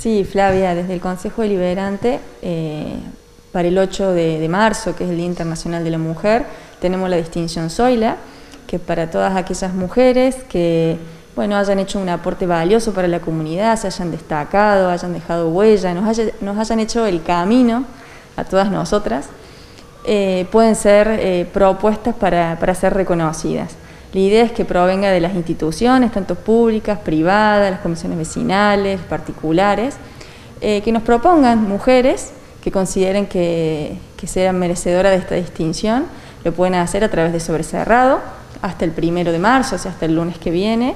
Sí, Flavia, desde el Consejo Deliberante, para el 8 de marzo, que es el Día Internacional de la Mujer, tenemos la distinción Zoila, que para todas aquellas mujeres que hayan hecho un aporte valioso para la comunidad, se hayan destacado, hayan dejado huella, nos hayan hecho el camino a todas nosotras, pueden ser propuestas para ser reconocidas. La idea es que provenga de las instituciones, tanto públicas, privadas, las comisiones vecinales, particulares, que nos propongan mujeres que consideren que sean merecedoras de esta distinción. Lo pueden hacer a través de Sobrecerrado hasta el 1 de marzo, o sea, hasta el lunes que viene,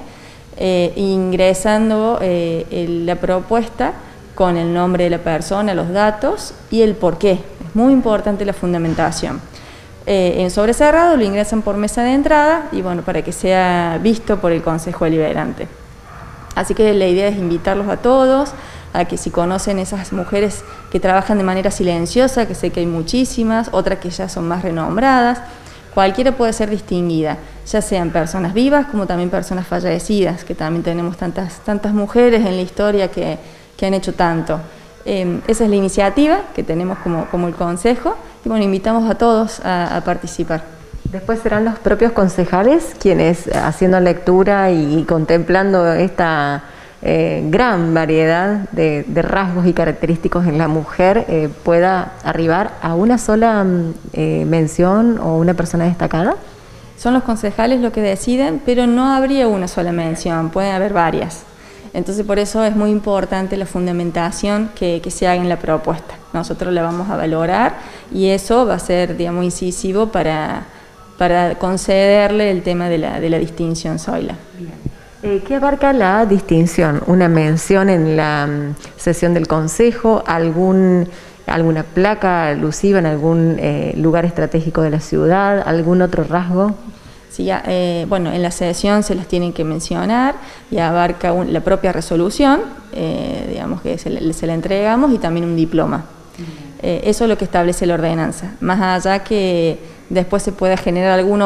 ingresando la propuesta con el nombre de la persona, los datos y el porqué. Es muy importante la fundamentación. En Sobrecerrado lo ingresan por mesa de entrada y para que sea visto por el Consejo Deliberante. Así que la idea es invitarlos a todos, a que si conocen esas mujeres que trabajan de manera silenciosa, que sé que hay muchísimas, otras que ya son más renombradas, cualquiera puede ser distinguida, ya sean personas vivas como también personas fallecidas, que también tenemos tantas mujeres en la historia que han hecho tanto. Esa es la iniciativa que tenemos como el Consejo y invitamos a todos a participar. Después serán los propios concejales quienes, haciendo lectura y contemplando esta gran variedad de rasgos y característicos en la mujer, pueda arribar a una sola mención o una persona destacada. Son los concejales los que deciden, pero no habría una sola mención, pueden haber varias. Entonces por eso es muy importante la fundamentación que se haga en la propuesta. Nosotros la vamos a valorar y eso va a ser, digamos, incisivo para concederle el tema de la distinción Zoila. ¿Qué abarca la distinción? ¿Una mención en la sesión del Consejo? ¿Alguna placa alusiva en algún lugar estratégico de la ciudad? ¿Algún otro rasgo? Sí, en la sesión se las tienen que mencionar y abarca la propia resolución, digamos que se la entregamos, y también un diploma. Eso es lo que establece la ordenanza, más allá que después se pueda generar alguna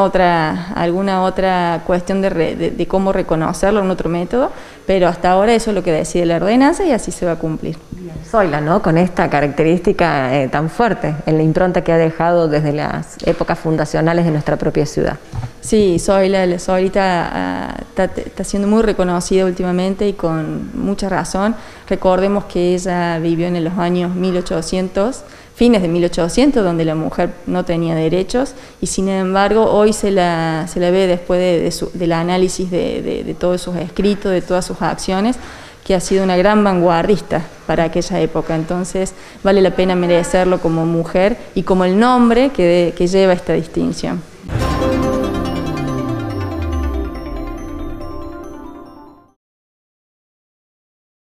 otra cuestión de cómo reconocerlo en otro método, pero hasta ahora eso es lo que decide la ordenanza y así se va a cumplir. Zoila, ¿no? Con esta característica tan fuerte en la impronta que ha dejado desde las épocas fundacionales de nuestra propia ciudad. Sí, Zoila está siendo muy reconocida últimamente y con mucha razón. Recordemos que ella vivió en los años 1800, fines de 1800, donde la mujer no tenía derechos, y sin embargo hoy se la ve después del análisis de todos sus escritos, de todas sus acciones, que ha sido una gran vanguardista para aquella época. Entonces vale la pena merecerlo como mujer y como el nombre que lleva esta distinción.